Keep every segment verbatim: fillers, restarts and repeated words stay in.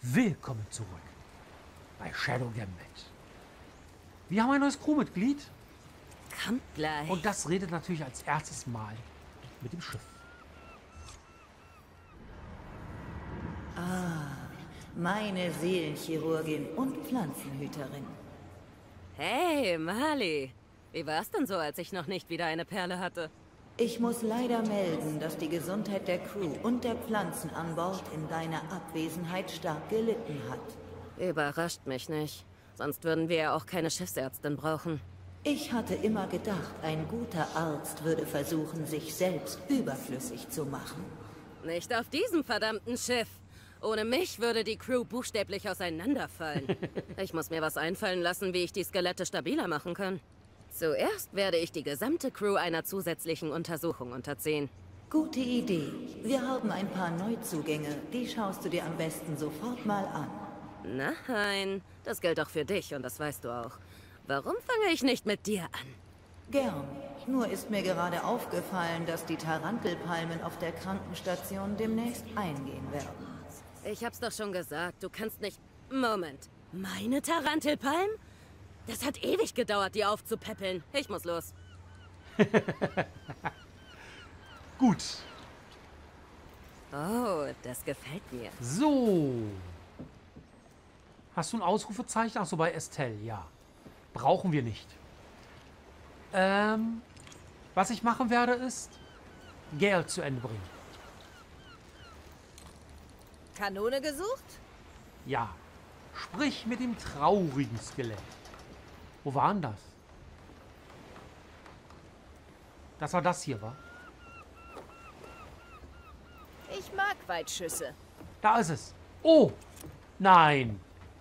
Willkommen zurück bei Shadow Gambit. Wir haben ein neues Crewmitglied. Kommt gleich. Und das redet natürlich als erstes Mal mit dem Schiff. Ah, meine Seelenchirurgin und Pflanzenhüterin. Hey, Mali. Wie war's denn so, als ich noch nicht wieder eine Perle hatte? Ich muss leider melden, dass die Gesundheit der Crew und der Pflanzen an Bord in deiner Abwesenheit stark gelitten hat. Überrascht mich nicht. Sonst würden wir ja auch keine Schiffsärztin brauchen. Ich hatte immer gedacht, ein guter Arzt würde versuchen, sich selbst überflüssig zu machen. Nicht auf diesem verdammten Schiff. Ohne mich würde die Crew buchstäblich auseinanderfallen. Ich muss mir was einfallen lassen, wie ich die Skelette stabiler machen kann. Zuerst werde ich die gesamte Crew einer zusätzlichen Untersuchung unterziehen. Gute Idee. Wir haben ein paar Neuzugänge. Die schaust du dir am besten sofort mal an. Nein, das gilt auch für dich und das weißt du auch. Warum fange ich nicht mit dir an? Gern. Nur ist mir gerade aufgefallen, dass die Tarantelpalmen auf der Krankenstation demnächst eingehen werden. Ich hab's doch schon gesagt, du kannst nicht... Moment. Meine Tarantelpalm? Das hat ewig gedauert, die aufzupäppeln. Ich muss los. Gut. Oh, das gefällt mir. So. Hast du ein Ausrufezeichen? Ach so, bei Estelle, ja. Brauchen wir nicht. Ähm, was ich machen werde, ist Gale zu Ende bringen. Kanone gesucht? Ja. Sprich mit dem traurigen Skelett. Wo war denn das? Das war das hier, wa? Ich mag Weitschüsse. Da ist es. Oh! Nein!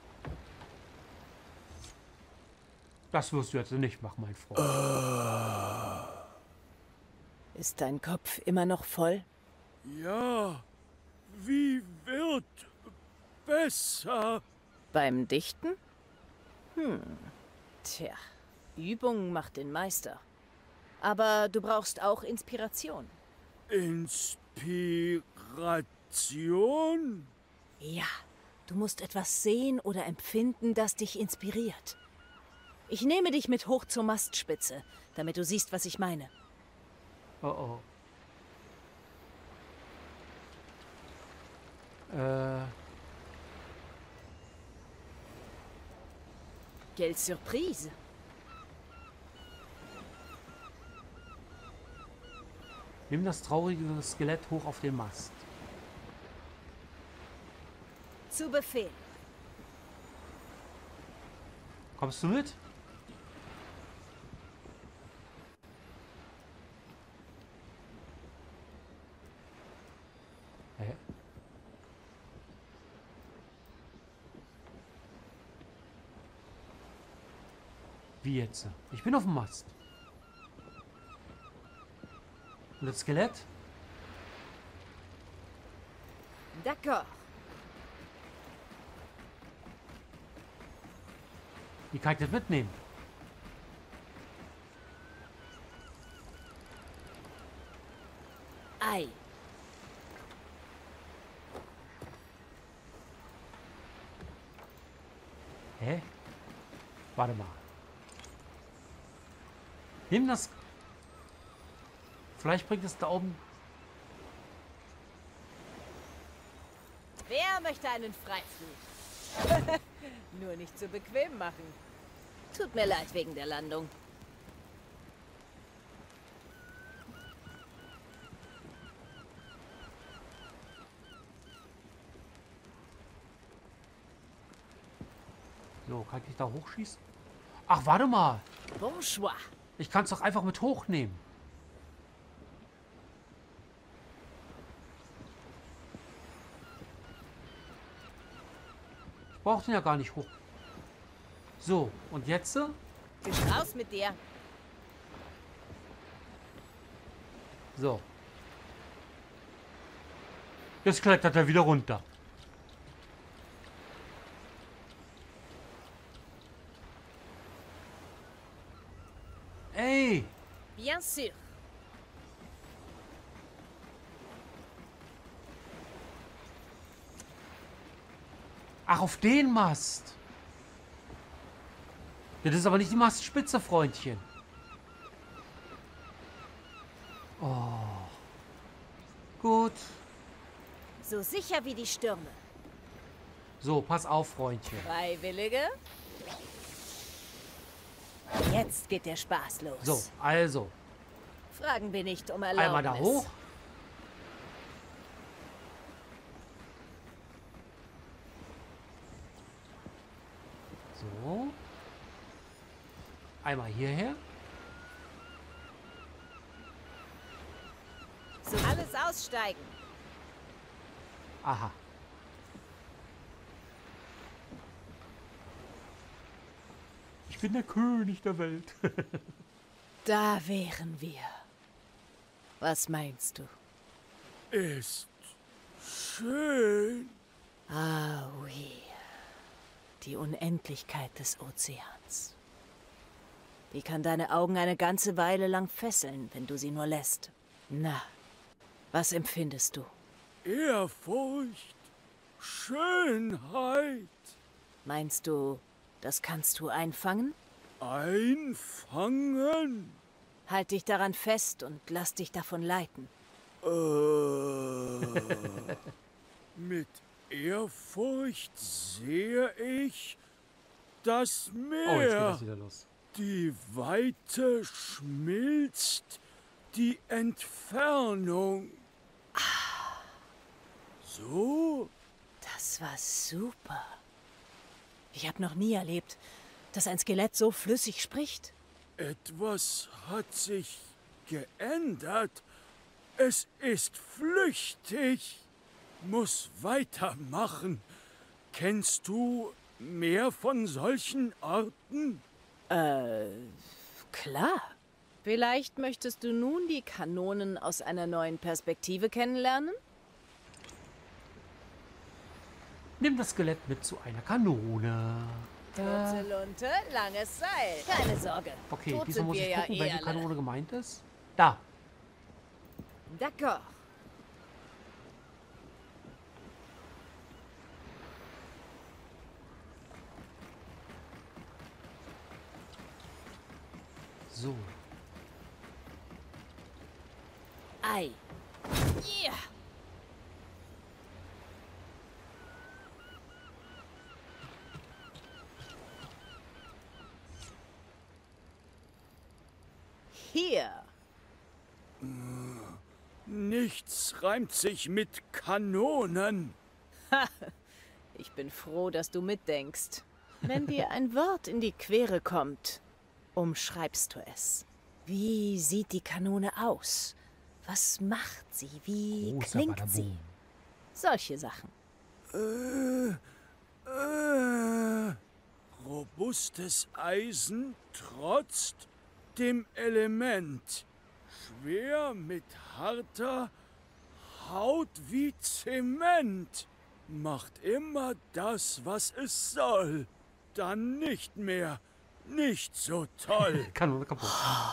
Das wirst du jetzt nicht machen, mein Freund. Ist dein Kopf immer noch voll? Ja, wie wird besser? Beim Dichten? Hm. Tja, Übung macht den Meister. Aber du brauchst auch Inspiration. Inspiration? Ja, du musst etwas sehen oder empfinden, das dich inspiriert. Ich nehme dich mit hoch zur Mastspitze, damit du siehst, was ich meine. Oh oh. Äh. Quelle Surprise! Nimm das traurige Skelett hoch auf den Mast. Zu Befehl. Kommst du mit? Hä? Wie jetzt? Ich bin auf dem Mast. Und das Skelett? D'accord. Wie kann ich das mitnehmen? Ei. Hä? Warte mal. Nimm das... Vielleicht bringt es da oben... Wer möchte einen Freiflug? Nur nicht zu bequem machen. Tut mir leid wegen der Landung. So, kann ich da hochschießen? Ach, warte mal. Bonjour. Ich kann es doch einfach mit hochnehmen. Ich brauche den ja gar nicht hoch. So, und jetzt? Fisch raus mit dir. So. Jetzt klettert er wieder runter. Ey! Bien sûr. Ach, auf den Mast. Ja, das ist aber nicht die Mastspitze, Freundchen. Oh. Gut. So sicher wie die Stürme. So, pass auf, Freundchen. Freiwillige? Jetzt geht der Spaß los. So, also. Fragen wir nicht um Erlaubnis. Einmal da hoch. So. Einmal hierher. So, alles aussteigen. Aha. Ich bin der König der Welt. Da wären wir. Was meinst du? Ist schön. Ah, oui. Die Unendlichkeit des Ozeans. Die kann deine Augen eine ganze Weile lang fesseln, wenn du sie nur lässt. Na, was empfindest du? Ehrfurcht. Schönheit. Meinst du, das kannst du einfangen? Einfangen? Halt dich daran fest und lass dich davon leiten. Äh, mit Ehrfurcht sehe ich das Meer. Oh, jetzt geht das wieder los. Die Weite schmilzt die Entfernung. So? Das war super. Ich habe noch nie erlebt, dass ein Skelett so flüssig spricht. Etwas hat sich geändert. Es ist flüchtig. Muss weitermachen. Kennst du mehr von solchen Orten? Äh, klar. Vielleicht möchtest du nun die Kanonen aus einer neuen Perspektive kennenlernen? Nimm das Skelett mit zu einer Kanone. Kurze Lunte, langes Seil. Keine Sorge. Okay, Tot diesmal sind muss wir ich ja gucken, eh welche alle. Kanone gemeint ist. Da. D'accord. So. Ei. Ja. Hier. Nichts reimt sich mit Kanonen. Ich bin froh, dass du mitdenkst. Wenn dir ein Wort in die Quere kommt, umschreibst du es. Wie sieht die Kanone aus? Was macht sie? Wie Großer klingt Badaboom. sie? Solche Sachen. Äh, äh, robustes Eisen trotzt dem Element. Schwer mit harter Haut wie Zement. Macht immer das, was es soll. Dann nicht mehr. Nicht so toll. Kanone kaputt.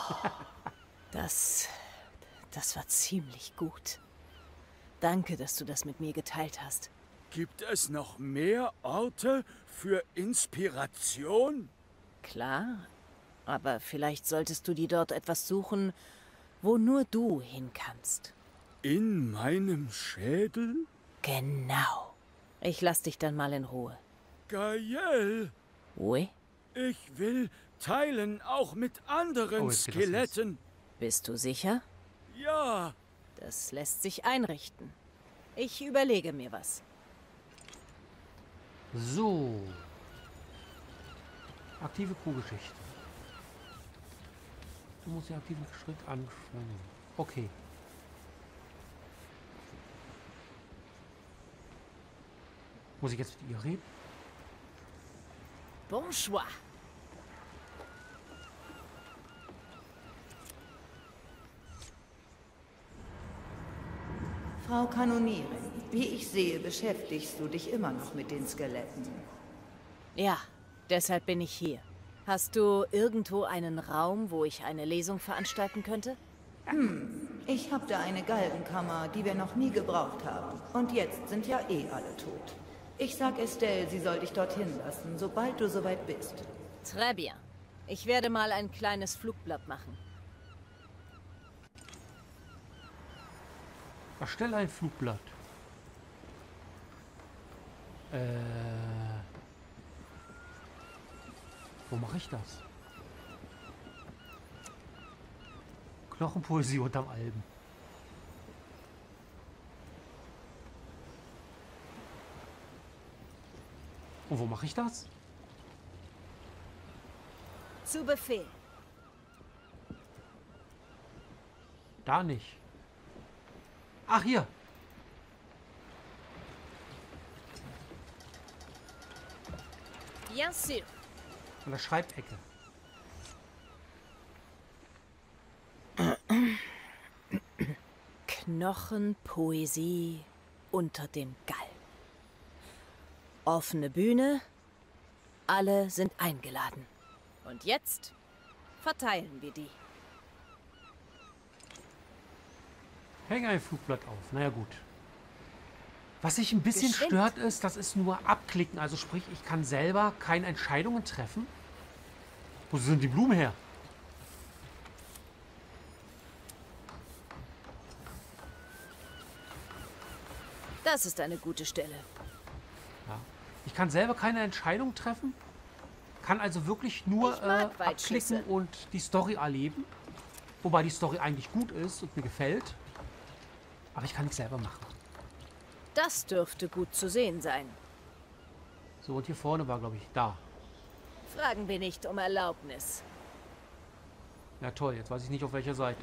Das, das war ziemlich gut. Danke, dass du das mit mir geteilt hast. Gibt es noch mehr Orte für Inspiration? Klar, aber vielleicht solltest du dir dort etwas suchen, wo nur du hin kannst. In meinem Schädel? Genau. Ich lass dich dann mal in Ruhe. Geil. Oui? Ich will teilen, auch mit anderen Oh, jetzt geht das Skeletten. Bist du sicher? Ja, Das lässt sich einrichten. Ich überlege mir was. So. Aktive Crewgeschichte. Du musst den aktiven Schritt anfangen. Okay. Muss ich jetzt mit ihr reden? Bonsoir. Frau Kanonierin, wie ich sehe, beschäftigst du dich immer noch mit den Skeletten. Ja, deshalb bin ich hier. Hast du irgendwo einen Raum, wo ich eine Lesung veranstalten könnte? Ich habe da eine Galgenkammer, die wir noch nie gebraucht haben. Und jetzt sind ja eh alle tot. Ich sag Estelle, sie soll dich dorthin lassen, sobald du soweit bist. Très bien. Ich werde mal ein kleines Flugblatt machen. Erstelle ein Flugblatt. Äh... Wo mache ich das? Knochenpoesie unterm Alben. Und wo mache ich das? Zu Befehl. Da nicht. Ach, hier. Bien sûr. An der Schreibecke. Knochenpoesie unter dem Galgen. Offene Bühne. Alle sind eingeladen. Und jetzt verteilen wir die. Häng ein Flugblatt auf. Naja, gut. Was sich ein bisschen Geschwind. stört ist, das ist nur abklicken. Also sprich, ich kann selber keine Entscheidungen treffen. Wo sind die Blumen her? Das ist eine gute Stelle. Ja. Ich kann selber keine Entscheidung treffen. Kann also wirklich nur Ich äh, mag Weitschüsse. abklicken und die Story erleben. Wobei die Story eigentlich gut ist und mir gefällt. Aber ich kann nichts selber machen. Das dürfte gut zu sehen sein. So, und hier vorne war, glaube ich, da. Fragen wir nicht um Erlaubnis. Ja, toll. Jetzt weiß ich nicht, auf welcher Seite.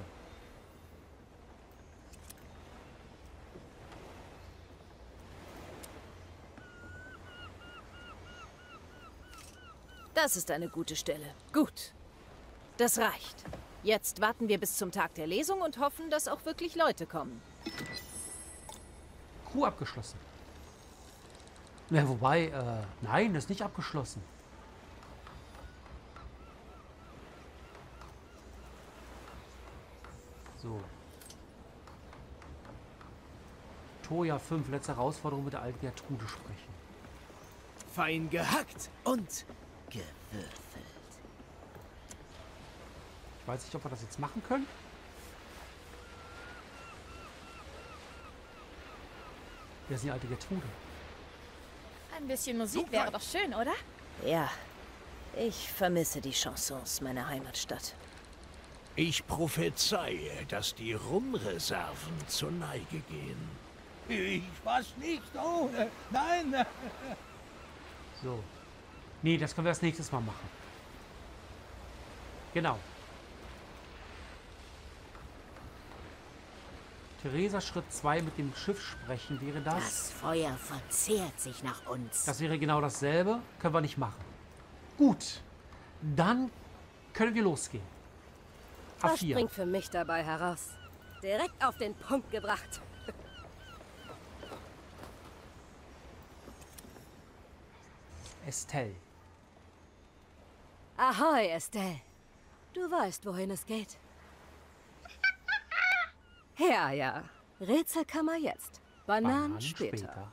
Das ist eine gute Stelle. Gut. Das reicht. Jetzt warten wir bis zum Tag der Lesung und hoffen, dass auch wirklich Leute kommen. Crew abgeschlossen. Ja, wobei, äh, nein, ist nicht abgeschlossen. So. Toja fünf, letzte Herausforderung mit der alten Gertrude sprechen. Fein gehackt und gewürfelt. Ich weiß nicht, ob wir das jetzt machen können. Wer ist die alte Gertrude? Ein bisschen Musik wäre doch schön, oder? Ja, ich vermisse die Chansons meiner Heimatstadt. Ich prophezeie, dass die Rumreserven zur Neige gehen. Ich was nicht ohne. Nein. So. Nee, das können wir das nächstes Mal machen. Genau. Theresa, Schritt zwei mit dem Schiff sprechen, wäre das? Das Feuer verzehrt sich nach uns. Das wäre genau dasselbe. Können wir nicht machen. Gut. Dann können wir losgehen. A Was vier. springt für mich dabei heraus? Direkt auf den Punkt gebracht. Estelle. Ahoi, Estelle. Du weißt, wohin es geht. Ja, ja. Rätselkammer jetzt. Bananen, Bananen später. später.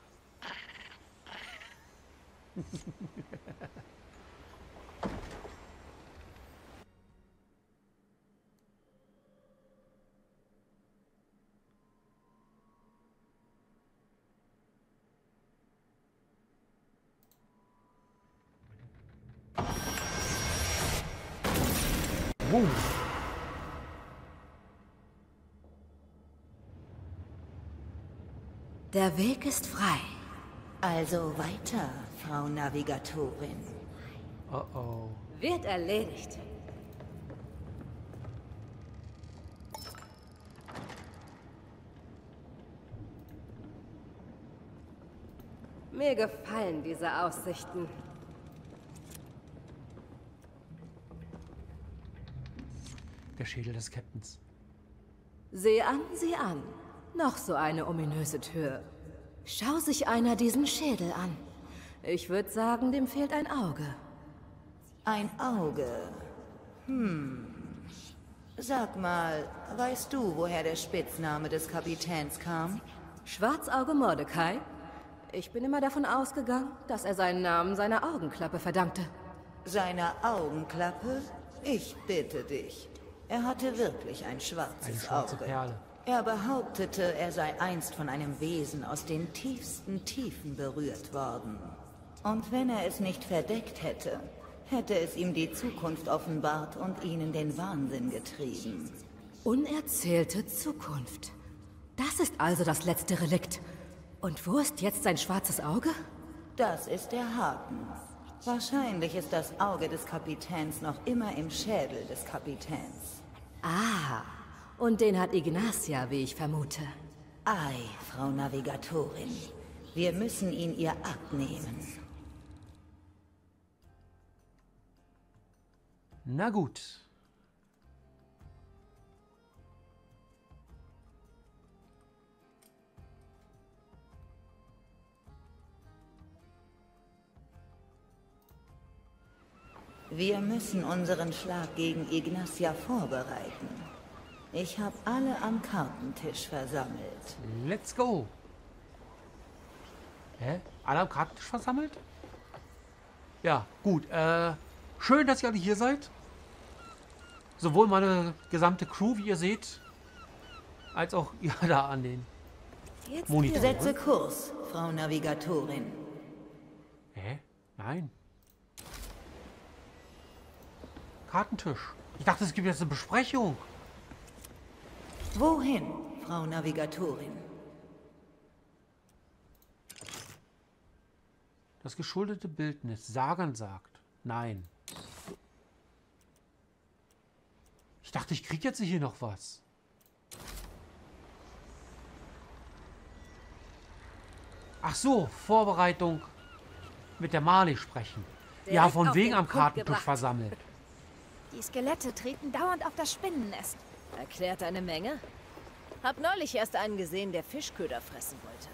Boom. Der Weg ist frei. Also weiter, Frau Navigatorin. Oh oh. Wird erledigt. Mir gefallen diese Aussichten. Der Schädel des Captains. Sieh an, sieh an. Noch so eine ominöse Tür. Schau sich einer diesen Schädel an. Ich würde sagen, dem fehlt ein Auge. Ein Auge. Hm. Sag mal, weißt du, woher der Spitzname des Kapitäns kam? Schwarzauge Mordecai? Ich bin immer davon ausgegangen, dass er seinen Namen seiner Augenklappe verdankte. Seiner Augenklappe? Ich bitte dich. Er hatte wirklich ein schwarzes Eine schwarze Auge. Perle. Er behauptete, er sei einst von einem Wesen aus den tiefsten Tiefen berührt worden. Und wenn er es nicht verdeckt hätte, hätte es ihm die Zukunft offenbart und ihn in den Wahnsinn getrieben. Unerzählte Zukunft. Das ist also das letzte Relikt. Und wo ist jetzt sein schwarzes Auge? Das ist der Haken. Wahrscheinlich ist das Auge des Kapitäns noch immer im Schädel des Kapitäns. Ah, und den hat Ignacia, wie ich vermute. Ei, Frau Navigatorin. Wir müssen ihn ihr abnehmen. Na gut. Wir müssen unseren Schlag gegen Ignacia vorbereiten. Ich habe alle am Kartentisch versammelt. Let's go. Hä? Alle am Kartentisch versammelt? Ja, gut. Äh, schön, dass ihr alle hier seid. Sowohl meine gesamte Crew, wie ihr seht, als auch ihr da an den Monitoren. Setze Kurs, Frau Navigatorin. Hä? Nein. Kartentisch. Ich dachte, es gibt jetzt eine Besprechung. Wohin, Frau Navigatorin? Das geschuldete Bildnis. Sagan sagt. Nein. Ich dachte, ich krieg jetzt hier noch was. Ach so, Vorbereitung mit der Marley sprechen. Ja, Direkt von auf wegen den am Punkt Kartentisch gebracht. versammelt. Die Skelette treten dauernd auf das Spinnennest. Erklärt eine Menge. Hab neulich erst einen gesehen, der Fischköder fressen wollte.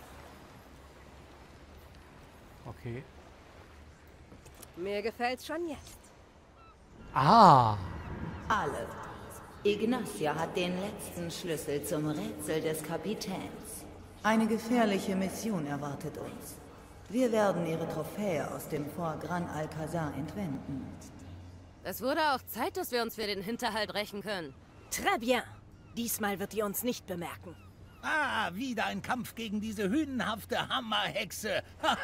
Okay. Mir gefällt's schon jetzt. Ah. Alle. Ignacia hat den letzten Schlüssel zum Rätsel des Kapitäns. Eine gefährliche Mission erwartet uns. Wir werden ihre Trophäe aus dem Fort Gran Alcazar entwenden. Es wurde auch Zeit, dass wir uns für den Hinterhalt rächen können. Très bien. Diesmal wird ihr uns nicht bemerken. Ah, wieder ein Kampf gegen diese hünenhafte Hammerhexe.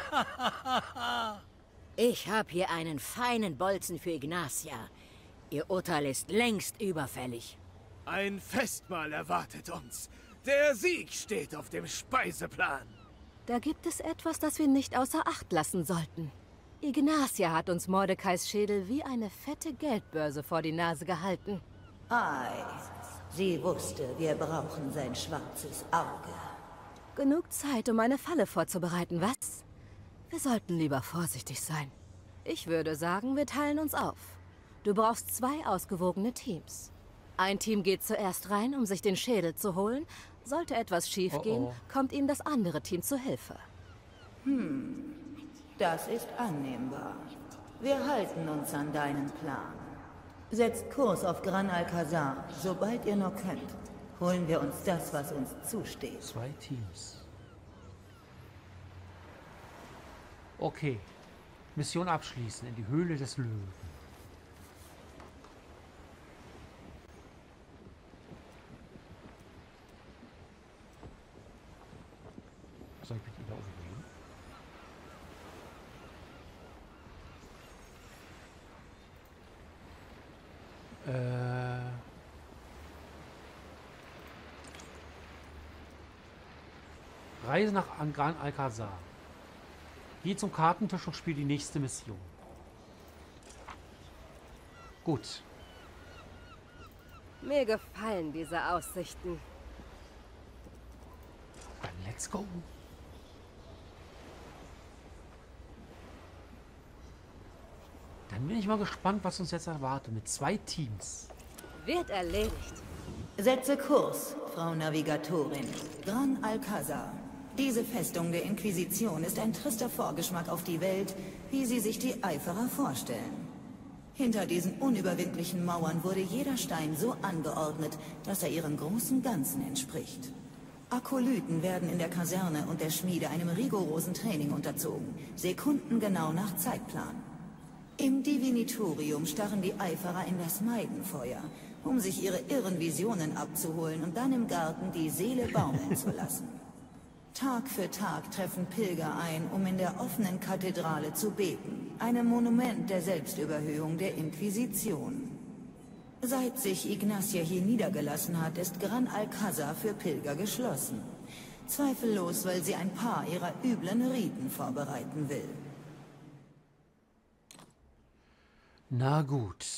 Ich habe hier einen feinen Bolzen für Ignacia. Ihr Urteil ist längst überfällig. Ein Festmahl erwartet uns. Der Sieg steht auf dem Speiseplan. Da gibt es etwas, das wir nicht außer Acht lassen sollten. Ignacia hat uns Mordecais Schädel wie eine fette Geldbörse vor die Nase gehalten. Ei, sie wusste, wir brauchen sein schwarzes Auge. Genug Zeit, um eine Falle vorzubereiten, was? Wir sollten lieber vorsichtig sein. Ich würde sagen, wir teilen uns auf. Du brauchst zwei ausgewogene Teams. Ein Team geht zuerst rein, um sich den Schädel zu holen. Sollte etwas schiefgehen, Oh, oh. kommt ihnen das andere Team zu Hilfe. Hm, das ist annehmbar. Wir halten uns an deinen Plan. Setzt Kurs auf Gran Alcazar, sobald ihr nur könnt. Holen wir uns das, was uns zusteht. Zwei Teams. Okay. Mission abschließen. In die Höhle des Löwen. Soll ich mit ihm da umgehen? Äh... Reise nach Gran Alcazar. Geh zum Kartentisch und spiel die nächste Mission. Gut. Mir gefallen diese Aussichten. Dann let's go. Dann bin ich mal gespannt, was uns jetzt erwartet. Mit zwei Teams. Wird erledigt. Setze Kurs, Frau Navigatorin. Gran Alcazar. Diese Festung der Inquisition ist ein trister Vorgeschmack auf die Welt, wie sie sich die Eiferer vorstellen. Hinter diesen unüberwindlichen Mauern wurde jeder Stein so angeordnet, dass er ihrem großen Ganzen entspricht. Akolyten werden in der Kaserne und der Schmiede einem rigorosen Training unterzogen, sekundengenau nach Zeitplan. Im Divinitorium starren die Eiferer in das Meidenfeuer, um sich ihre irren Visionen abzuholen und dann im Garten die Seele baumeln zu lassen. Tag für Tag treffen Pilger ein, um in der offenen Kathedrale zu beten, einem Monument der Selbstüberhöhung der Inquisition. Seit sich Ignacia hier niedergelassen hat, ist Gran Alcázar für Pilger geschlossen. Zweifellos, weil sie ein paar ihrer üblen Riten vorbereiten will. Na gut.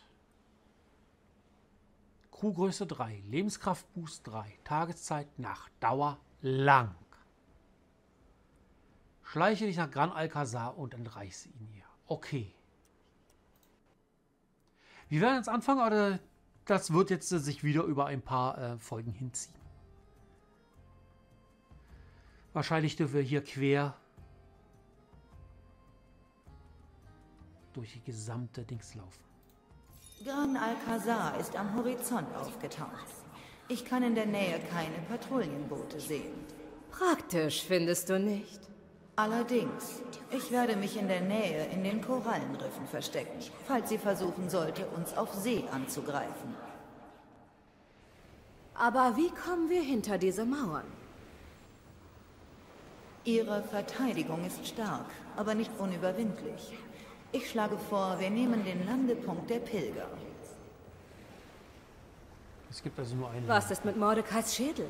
Crewgröße drei, Lebenskraftboost drei, Tageszeit Nacht, Dauer lang. Schleiche dich nach Gran Alcázar und entreiße ihn ihr. Okay. Wir werden jetzt anfangen, aber das wird jetzt äh, sich wieder über ein paar äh, Folgen hinziehen. Wahrscheinlich dürfen wir hier quer durch die gesamte Dings laufen. Gran Alcázar ist am Horizont aufgetaucht. Ich kann in der Nähe keine Patrouillenboote sehen. Praktisch, findest du nicht? Allerdings, ich werde mich in der Nähe in den Korallenriffen verstecken, falls sie versuchen sollte, uns auf See anzugreifen. Aber wie kommen wir hinter diese Mauern? Ihre Verteidigung ist stark, aber nicht unüberwindlich. Ich schlage vor, wir nehmen den Landepunkt der Pilger. Es gibt also nur einen. Was ist mit Mordecais Schädel?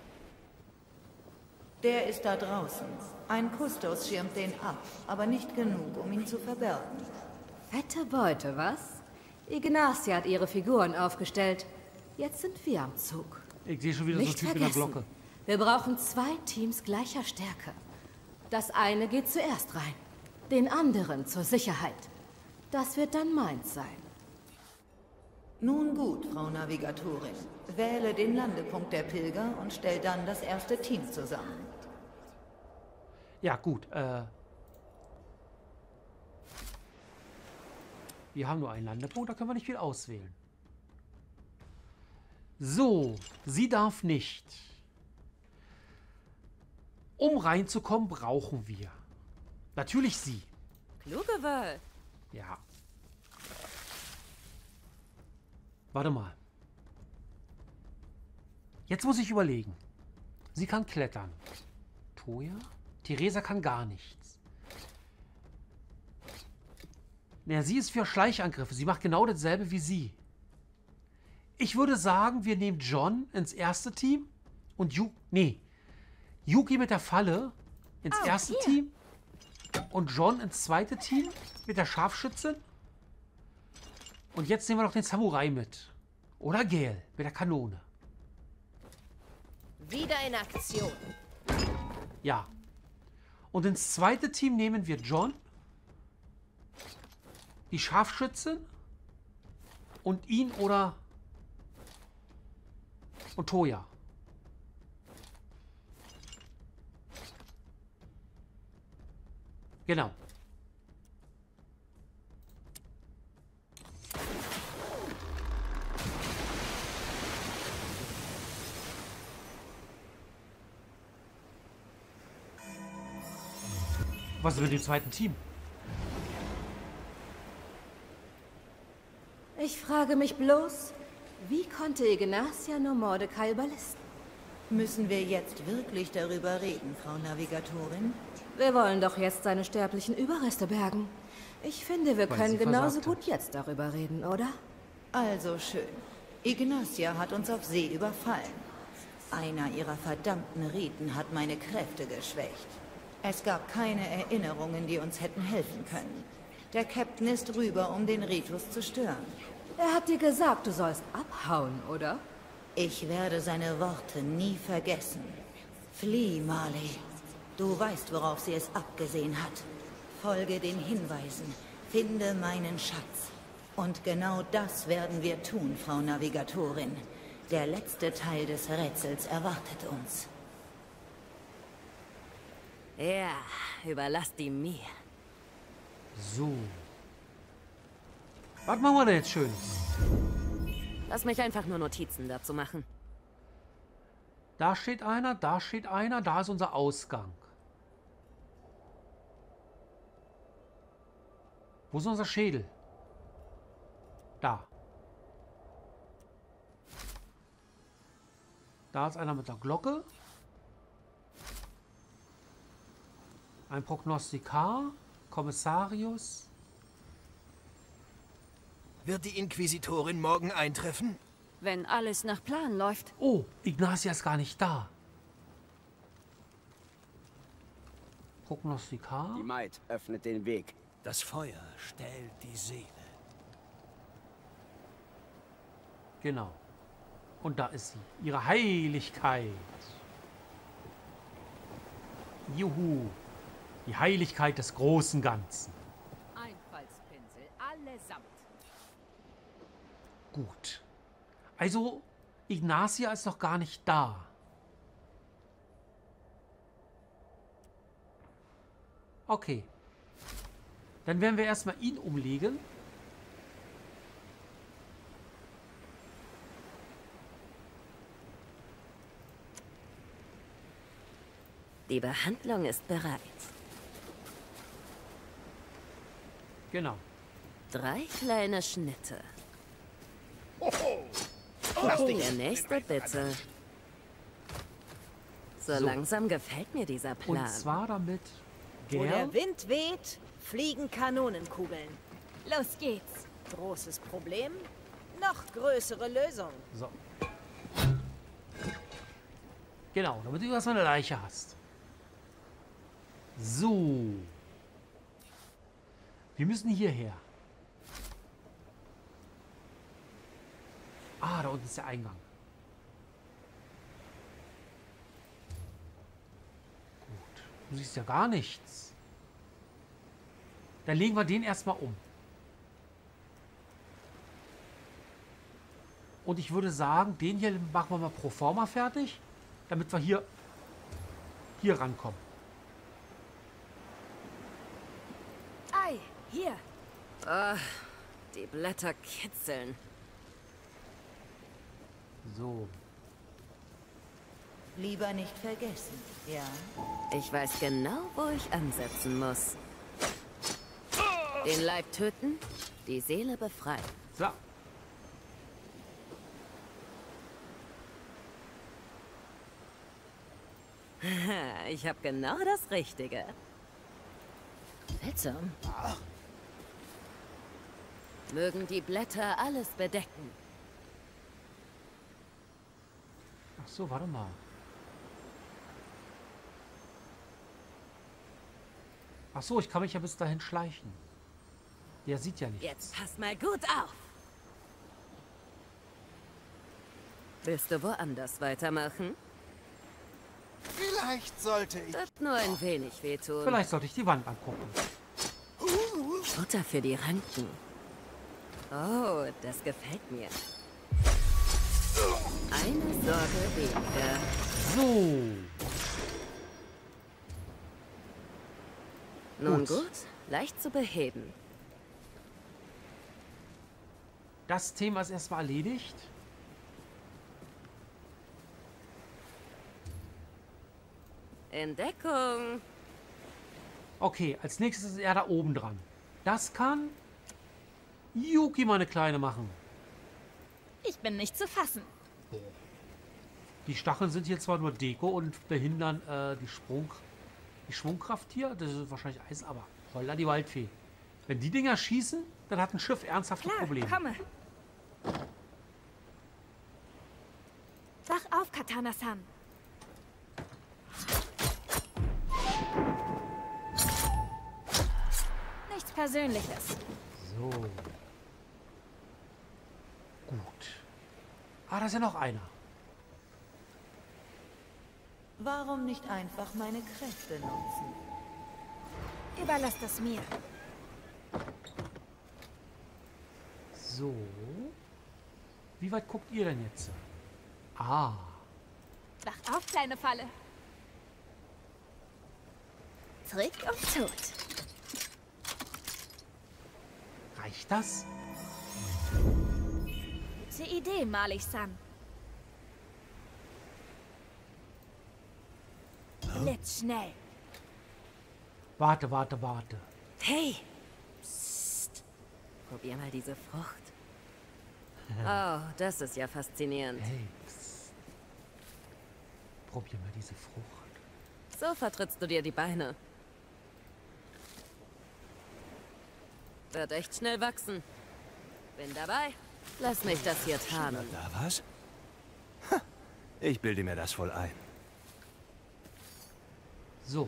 Der ist da draußen. Ein Kustos schirmt den ab, aber nicht genug, um ihn zu verbergen. Fette Beute, was? Ignacia hat ihre Figuren aufgestellt. Jetzt sind wir am Zug. Ich sehe schon wieder Nicht so einen Typ in der vergessen, Glocke. wir brauchen zwei Teams gleicher Stärke. Das eine geht zuerst rein, den anderen zur Sicherheit. Das wird dann meins sein. Nun gut, Frau Navigatorin. Wähle den Landepunkt der Pilger und stell dann das erste Team zusammen. Ja, gut. Äh, wir haben nur einen Landepunkt, da können wir nicht viel auswählen. So, sie darf nicht. Um reinzukommen, brauchen wir natürlich sie. Kluge Wahl. Ja. Warte mal. Jetzt muss ich überlegen. Sie kann klettern. Toja? Theresa kann gar nichts. Ja, sie ist für Schleichangriffe. Sie macht genau dasselbe wie sie. Ich würde sagen, wir nehmen John ins erste Team und Yu nee, Yuki mit der Falle ins Oh, erste hier. Team und John ins zweite Team mit der Scharfschützin. Und jetzt nehmen wir noch den Samurai mit. Oder Gale mit der Kanone. Wieder in Aktion. Ja. Und ins zweite Team nehmen wir John, die Scharfschützin und ihn oder und Toya. Genau. Was ist mit dem zweiten Team? Ich frage mich bloß, wie konnte Ignacia nur Mordecai überlisten? Müssen wir jetzt wirklich darüber reden, Frau Navigatorin? Wir wollen doch jetzt seine sterblichen Überreste bergen. Ich finde, wir Weil können sie genauso versagt gut hat. jetzt darüber reden, oder? Also schön. Ignacia hat uns auf See überfallen. Einer ihrer verdammten Riten hat meine Kräfte geschwächt. Es gab keine Erinnerungen, die uns hätten helfen können. Der Captain ist rüber, um den Ritus zu stören. Er hat dir gesagt, du sollst abhauen, oder? Ich werde seine Worte nie vergessen. Flieh, Marley. Du weißt, worauf sie es abgesehen hat. Folge den Hinweisen. Finde meinen Schatz. Und genau das werden wir tun, Frau Navigatorin. Der letzte Teil des Rätsels erwartet uns. Ja, überlass die mir. So. Was machen wir denn jetzt Schönes? Lass mich einfach nur Notizen dazu machen. Da steht einer, da steht einer, da ist unser Ausgang. Wo ist unser Schädel? Da. Da ist einer mit der Glocke. Ein Prognostikar. Kommissarius. Wird die Inquisitorin morgen eintreffen? Wenn alles nach Plan läuft. Oh, Ignacia ist gar nicht da. Prognostikar. Die Maid öffnet den Weg. Das Feuer stählt die Seele. Genau. Und da ist sie. Ihre Heiligkeit. Juhu. Die Heiligkeit des großen Ganzen. Einfallspinsel, allesamt. Gut. Also, Ignacia ist noch gar nicht da. Okay. Dann werden wir erstmal ihn umlegen. Die Behandlung ist bereit. Genau. Drei kleine Schnitte. Der nächste bitte. So, So. langsam gefällt mir dieser Plan. Und zwar damit Wo Gern. der Wind weht, fliegen Kanonenkugeln. Los geht's. Großes Problem, noch größere Lösung. So. Genau, damit du erstmal eine Leiche hast. So. Wir müssen hierher. Ah, da unten ist der Eingang. Gut. Du siehst ja gar nichts. Dann legen wir den erstmal um. Und ich würde sagen, den hier machen wir mal pro forma fertig, damit wir hier, hier rankommen. Ei, hier. Ah, die Blätter kitzeln. So. Lieber nicht vergessen, ja? Ich weiß genau, wo ich ansetzen muss. Den Leib töten, die Seele befreien. So. Ich habe genau das Richtige. Seltsam. Mögen die Blätter alles bedecken. Ach so, warte mal. Ach so, ich kann mich ja bis dahin schleichen. Der sieht ja nichts. Jetzt pass mal gut auf. Willst du woanders weitermachen? Vielleicht sollte ich... Wird nur ein wenig wehtun. Vielleicht sollte ich die Wand angucken. Futter für die Ranken. Oh, das gefällt mir. Eine Sorge weniger. So. Nun Gut. gut, leicht zu beheben. Das Thema ist erstmal erledigt. In Deckung. Okay, als nächstes ist er da oben dran. Das kann Yuki, meine Kleine, machen. Ich bin nicht zu fassen. Die Stacheln sind hier zwar nur Deko und behindern äh, die, Sprung, die Schwungkraft hier. Das ist wahrscheinlich Eisen, aber holla die Waldfee. Wenn die Dinger schießen, dann hat ein Schiff ernsthafte Klar, Probleme. komme. Wach auf, Katana-san. Nichts Persönliches. So. Gut. Ah, da ist ja noch einer. Warum nicht einfach meine Kräfte nutzen? Überlass das mir. So. Wie weit guckt ihr denn jetzt? Ah. Wach auf, kleine Falle. Trick und Tod. Reicht das? Gute Idee, Malik-san. Jetzt schnell. Warte, warte, warte. Hey, Probier mal diese Frucht. Oh, das ist ja faszinierend. Hey, psst. Probier mal diese Frucht. So vertrittst du dir die Beine. Wird echt schnell wachsen. Bin dabei. Lass mich das hier tarnen. Da was? Ha, ich bilde mir das wohl ein. So.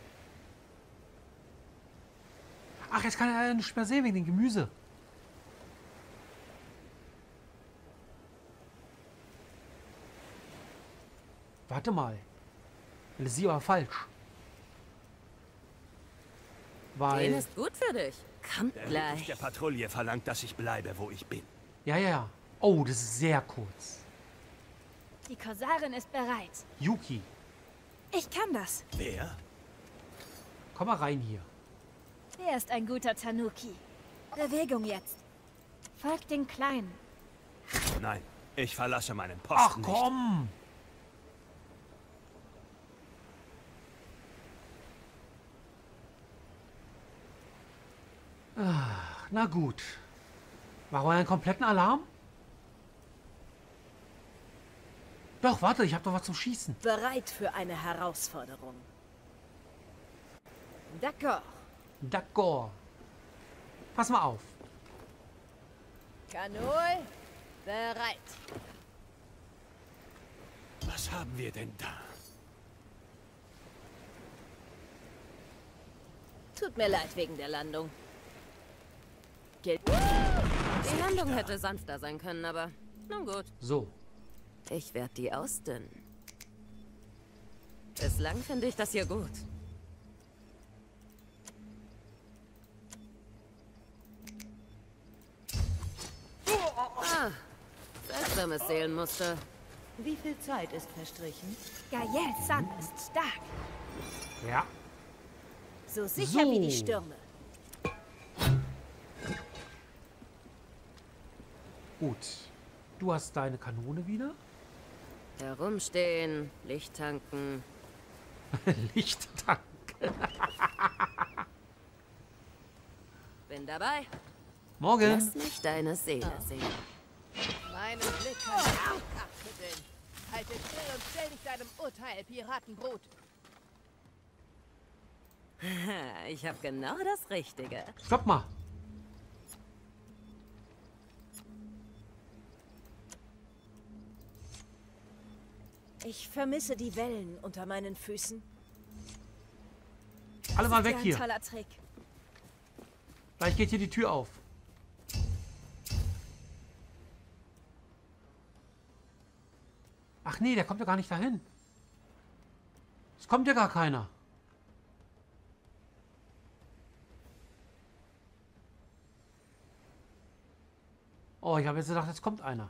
Ach, jetzt kann er nicht mehr sehen wegen dem Gemüse. Warte mal. Das ist aber falsch. Weil... Den ist gut für dich. Kommt Der Ruf gleich. der Patrouille verlangt, dass ich bleibe, wo ich bin. Ja, ja, ja. Oh, das ist sehr kurz. Die Korsarin ist bereit. Yuki, Ich kann das. Wer? komm mal rein hier. Er ist ein guter Tanuki. Bewegung jetzt. Folgt den Kleinen. Nein, ich verlasse meinen Ach Posten komm! Ach, na gut. Machen wir einen kompletten Alarm? Doch, warte, ich habe doch was zum Schießen. bereit für eine Herausforderung. D'accord. D'accord. Pass mal auf. Kanol, bereit. nicht. Was haben wir denn da? Tut mir leid wegen der Landung. Gilt. Die Landung hätte sanfter sein können, aber nun gut. So. Ich werde die ausdünnen. Bislang finde ich das hier gut. Ah, seltsames Seelenmuster. Wie viel Zeit ist verstrichen? Gael San ist stark. Ja. So sicher So. wie die Stürme. Gut. Du hast deine Kanone wieder. Herumstehen, Licht tanken. Lichttank. Bin dabei. Morgen. Lass mich deine Seele sehen. Meinen Blick kann ich nicht abschütteln. Halte still und stell dich deinem Urteil, Piratenbrut. Ich habe genau das Richtige. Stopp mal. Ich vermisse die Wellen unter meinen Füßen. Alle mal Das ist weg ja ein hier. toller Trick. Gleich geht hier die Tür auf. Ach nee, der kommt ja gar nicht dahin. Es kommt ja gar keiner. Oh, ich habe jetzt gedacht, jetzt kommt einer.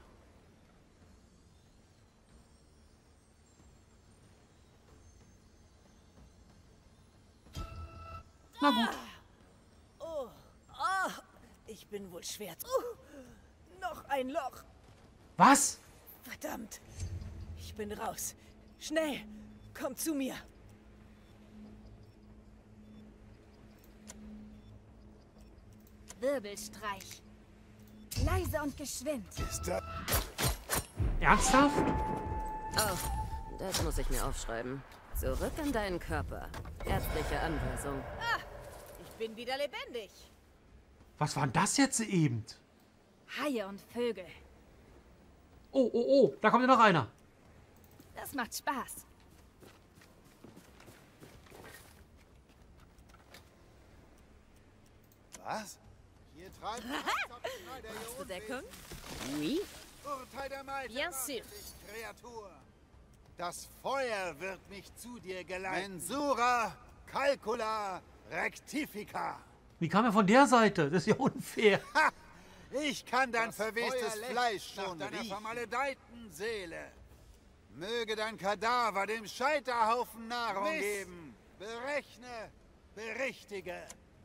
Na gut. Oh, oh, ich bin wohl schwer. Uh, noch ein Loch. Was? Verdammt. Ich bin raus. Schnell, komm zu mir. Wirbelstreich. Leise und geschwind. Ist das... Ernsthaft? Oh, das muss ich mir aufschreiben. Zurück in deinen Körper. Ärztliche Anweisung. Ich bin wieder lebendig. Was war denn das jetzt eben? Haie und Vögel. Oh, oh, oh, da kommt ja noch einer. Das macht Spaß. Was? Hier treibt Hast du Deckung? Oui. Urteil der Malte. Bien sûr. Kreatur. Das Feuer wird mich zu dir geleiten. Mensura calcula rectifica. Wie kam er von der Seite? Das ist ja unfair. Ha! Ich kann dein Das verwestes Feuer Fleisch nach schon deiner riechen. vermaledeiten Seele. Möge dein Kadaver dem Scheiterhaufen Nahrung Miss. geben. Berechne, berichtige.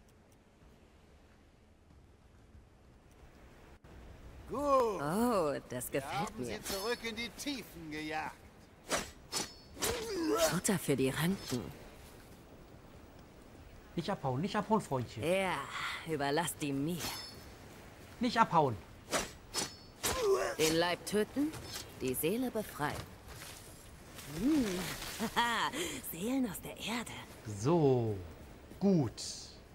Gut. Oh, das Wir gefällt haben mir. sie zurück in die Tiefen gejagt. Futter für die Ranken. Nicht abhauen, nicht abhauen, Freundchen. Ja, überlass die mir. Nicht abhauen. Den Leib töten, die Seele befreien. Hm. Haha, Seelen aus der Erde. So, gut.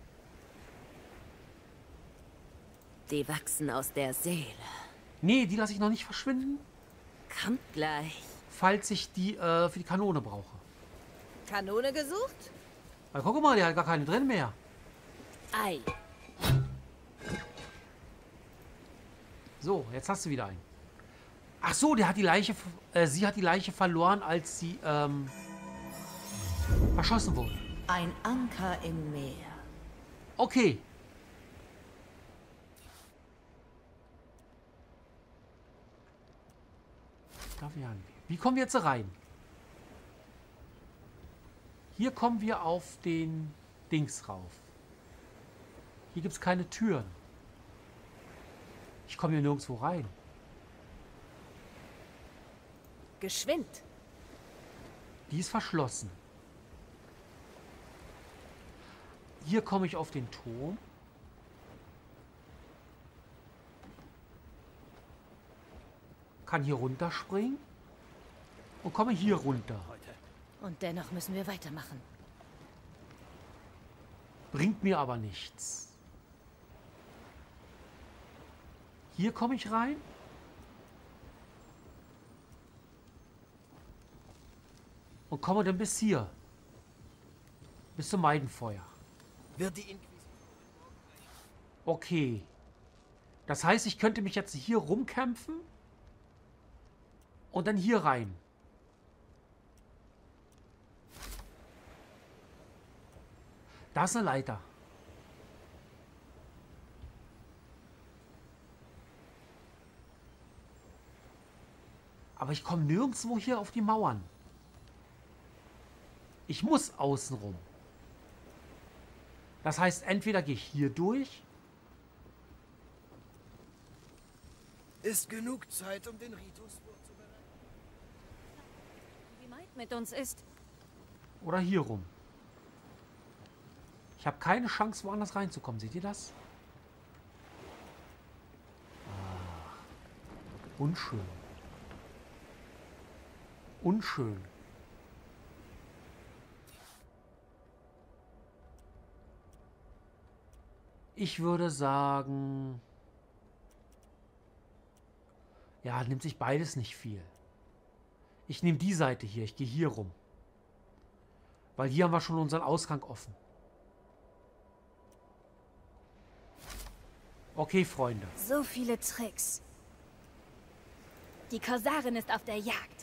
Die wachsen aus der Seele. Nee, die lasse ich noch nicht verschwinden. Kommt gleich. Falls ich die äh, für die Kanone brauche. Kanone gesucht? Aber guck mal, der hat gar keine drin mehr. Ei. So, jetzt hast du wieder einen. Ach so, der hat die Leiche, äh, sie hat die Leiche verloren, als sie ähm, erschossen wurde. Ein Anker im Meer. Okay. Da wir haben wir. Wie kommen wir jetzt rein? Hier kommen wir auf den Dings rauf. Hier gibt es keine Türen. Ich komme hier nirgendwo rein. Geschwind. Die ist verschlossen. Hier komme ich auf den Turm. Kann hier runterspringen. Und komme hier runter. Und dennoch müssen wir weitermachen. Bringt mir aber nichts. Hier komme ich rein. Und komme dann bis hier. Bis zum Meidenfeuer. Wird die Inquisition Okay. Das heißt, ich könnte mich jetzt hier rumkämpfen. Und dann hier rein. Da ist eine Leiter. Aber ich komme nirgendwo hier auf die Mauern. Ich muss außen rum. Das heißt, entweder gehe ich hier durch. Ist genug Zeit, um den Ritus vorzubereiten? Wie meint mit uns ist. Oder hier rum. Ich habe keine Chance, woanders reinzukommen. Seht ihr das? Ah, unschön. Unschön. Ich würde sagen... Ja, nimmt sich beides nicht viel. Ich nehme die Seite hier. Ich gehe hier rum. Weil hier haben wir schon unseren Ausgang offen. Okay, Freunde. So viele Tricks. Die Korsarin ist auf der Jagd.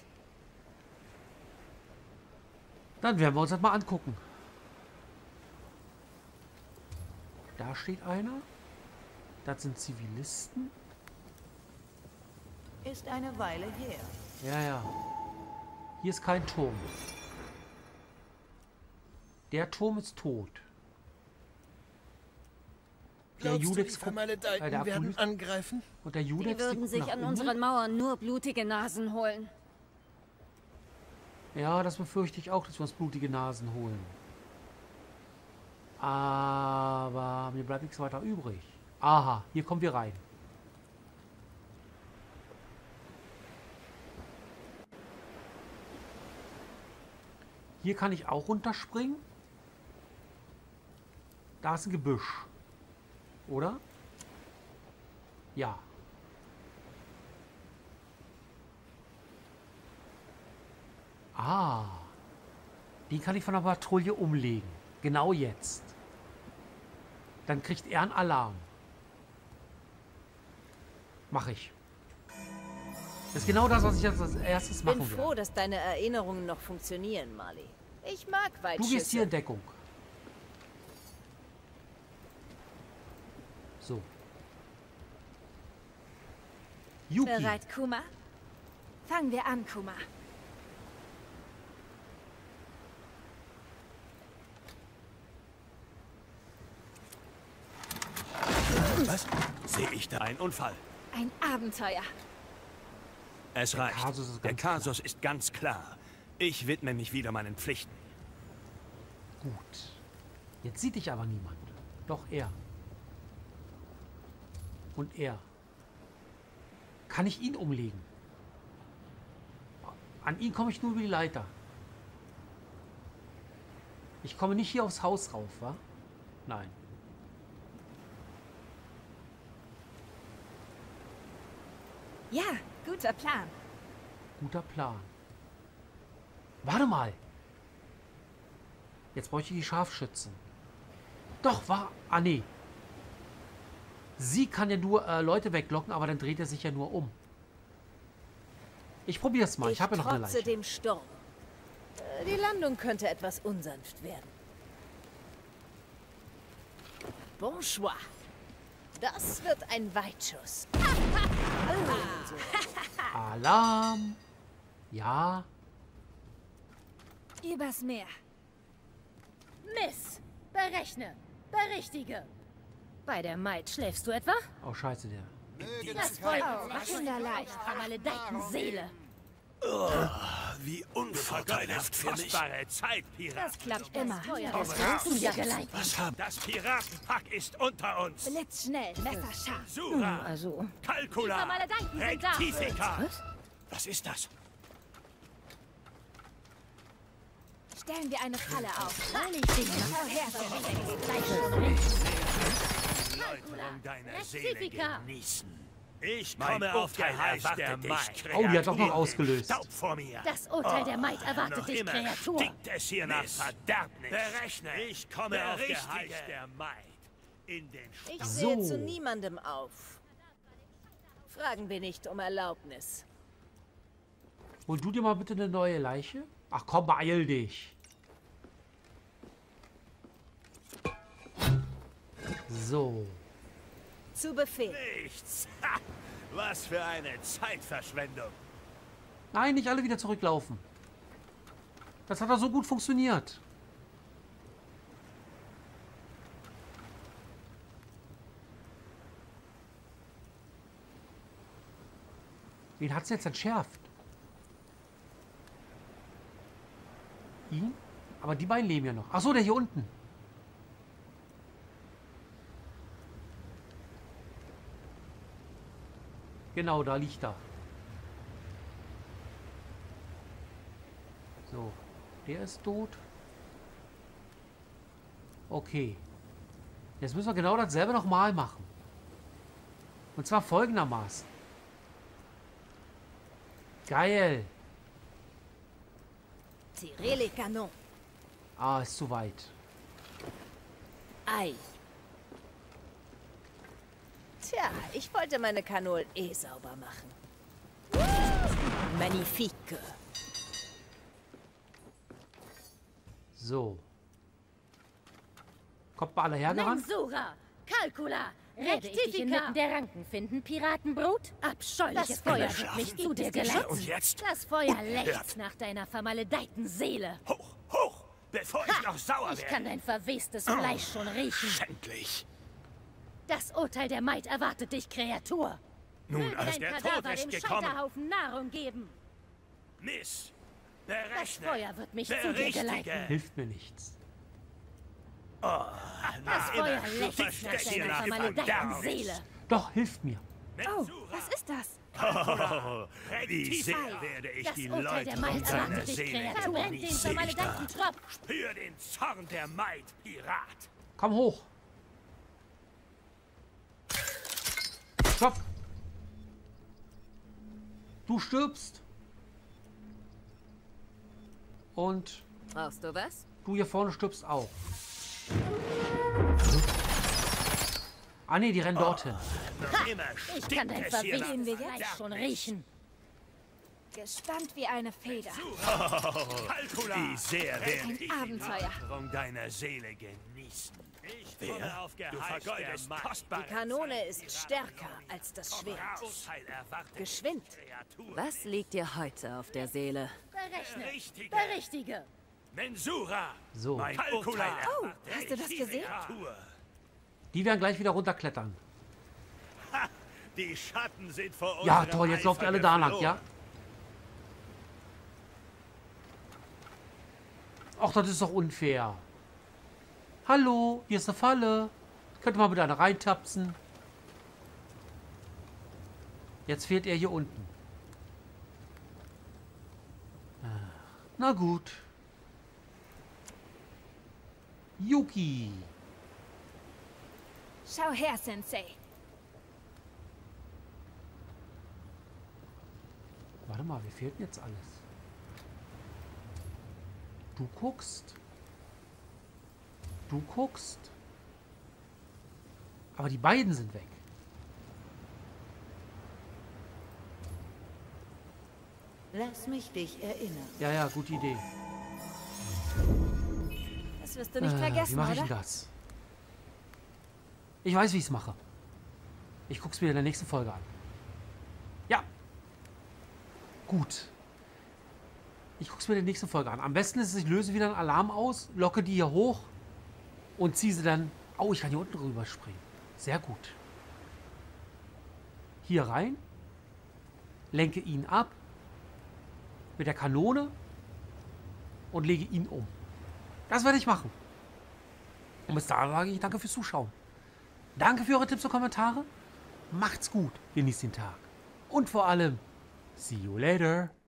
Dann werden wir uns das mal angucken. Da steht einer. Das sind Zivilisten. Ist eine Weile her. Ja, ja. Hier ist kein Turm. Der Turm ist tot. Der Glaubst Judex du, die Vermaledeiten äh, der werden Apolyt angreifen? und der Judex Die würden sich an unseren Mauern nur blutige Nasen holen. Ja, das befürchte ich auch, dass wir uns blutige Nasen holen. Aber mir bleibt nichts weiter übrig. Aha, hier kommen wir rein. Hier kann ich auch runterspringen. Da ist ein Gebüsch. Oder? Ja. Ah. Die kann ich von der Patrouille umlegen. Genau jetzt. Dann kriegt er einen Alarm. Mache ich. Das ist genau das, was ich jetzt als erstes machen will. Ich bin froh, dass deine Erinnerungen noch funktionieren, Marley. Ich mag Weitschüsse. Du gehst hier in Deckung. So. Yuki. Bereit, Kuma? Fangen wir an, Kuma. Was? Sehe ich da einen Unfall? Ein Abenteuer. Es reicht. Kasus ist Der ganz Kasus ist ganz klar. Ich widme mich wieder meinen Pflichten. Gut. Jetzt sieht dich aber niemand. Doch er. Und er. Kann ich ihn umlegen? An ihn komme ich nur über die Leiter. Ich komme nicht hier aufs Haus rauf, wa? Nein. Ja, guter Plan. Guter Plan. Warte mal. Jetzt bräuchte ich die Scharfschützen. Doch, war... Ah, nee. Sie kann ja nur äh, Leute weglocken, aber dann dreht er sich ja nur um. Ich probiere es mal. Ich, ich habe ja noch eine Leiche. dem Sturm. Äh, die Landung könnte etwas unsanft werden. Bonsoir. Das wird ein Weitschuss. Alarm. Ja. Übers Meer. Miss, berechne, berichtige. Bei der Maid schläfst du etwa? Oh, scheiße, der. Das Feuer macht kinderleicht, vermaledeiten Seele. Oh, wie unvorteilhaft für mich. Zeit, Pirat. Das klappt immer. Das Ganzen ja geleitet. Was haben... Das Piratenpack ist unter uns. Blitzschnell, messerscharf. Sura, Also, Calcula, Vermaledeiten sind da. Rectifica. Was? Was ist das? Stellen wir eine Falle auf. Weil ich dich Läuterung deiner Seele Rectifica. genießen. Ich Mein komme auf Urteil Geheiß der erwartet dich, Macht. Oh, die hat doch noch Kreatur. ausgelöst. Staub vor mir. Das Urteil der Maid erwartet Noch dich, immer Kreatur. stinkt es hier nach Miss, Verderbnis. berechne. Ich komme auf Berichtige. Geheiß der Maid. In den Ich Staub. sehe So. zu niemandem auf. Fragen wir nicht um Erlaubnis. Hol du dir mal bitte eine neue Leiche? Ach komm, beeil dich. So. Zu Befehl. Nichts. Ha! Was für eine Zeitverschwendung. Nein, nicht alle wieder zurücklaufen. Das hat doch so gut funktioniert. Wen hat's jetzt entschärft? Ihn? Aber die beiden leben ja noch. Ach so, der hier unten. Genau, da liegt er. So, der ist tot. Okay. Jetzt müssen wir genau dasselbe nochmal machen. Und zwar folgendermaßen. Geil. Tirez les canons. Ah, ist zu weit. Ei. Tja, ich wollte meine Kanonen eh sauber machen. Magnifique. So. Kommt mal alle hergerannt? Mensura, Calcula, werde ich dich inmitten der Ranken finden, Piratenbrut? Abscheuliches Das Feuer Feuer wird mich gibt zu es dir Geschirr. geleitet. Und jetzt? Das Feuer Hört. lechzt nach deiner vermaledeiten Seele. Hoch, hoch, bevor ich noch sauer Ich werde. kann dein verwestes Fleisch schon riechen. Schändlich. Das Urteil der Maid erwartet dich, Kreatur. Nun, Möge als dein der Kadaver Tod ist dem gekommen. Scheiterhaufen Nahrung geben. Miss, Das berechne. Feuer wird mich zu dir Berichtige. geleiten. Hilft mir nichts. Das Feuer lechzt nach stinkt hier deiner nach vermaledeiten Verderbnis. Seele. Doch, hilft mir. Oh, was ist das? Oh, wie sehr werde ich Das die Urteil der Läuterung Maid deiner erwartet dich, Seele Kreatur. Verbrennt den genießen. vermaledeiten Tropf. Spür den Zorn der Maid, Pirat. Komm hoch. Stopp. Du stirbst. Und Brauchst du was? du hier vorne stirbst auch. Ah ne, die rennen dorthin. Noch immer Ich kann dein stinkt es hier nach verwestes wir Fleisch Verderbnis. schon riechen. Gespannt wie eine Feder. Calcula. Wie sehr werde Ein ich die Abenteuer. Läuterung deiner Seele genießen. Ich komme Wer? auf Du Geheiß vergeudest der Macht. kostbare Die Kanone Zeit, ist Pirat. stärker als das Schwert. Urteil erwartet Geschwind. Kreatur. Was liegt dir heute auf der Seele? Berechne. Berichtige. Berichtige. Mensura. So. Mein Calcula. Urteil Oh, erwartet hast du das die gesehen? Kreatur. Die werden gleich wieder runterklettern. Ha, die Schatten sind vor uns. Ja, toll, jetzt lauft ihr alle da lang, ja? Ach, das ist doch unfair. Hallo, hier ist eine Falle. Könnte mal mit einer reintapsen. Jetzt fehlt er hier unten. Na gut. Yuki. Schau her, Sensei. Warte mal, wie fehlt denn jetzt alles? Du guckst. Du guckst. Aber die beiden sind weg. Lass mich dich erinnern. Ja, ja, gute Idee. Das wirst du nicht äh, vergessen, Wie mache ich oder? denn das? Ich weiß, wie ich es mache. Ich gucke es mir in der nächsten Folge an. Ja. Gut. Ich gucke es mir in der nächsten Folge an. Am besten ist es, ich löse wieder einen Alarm aus, locke die hier hoch und ziehe sie dann... Oh, ich kann hier unten rüber springen. Sehr gut. Hier rein. Lenke ihn ab. Mit der Kanone. Und lege ihn um. Das werde ich machen. Und bis dahin sage ich danke fürs Zuschauen. Danke für eure Tipps und Kommentare. Macht's gut. Genießt den Tag. Und vor allem, see you later.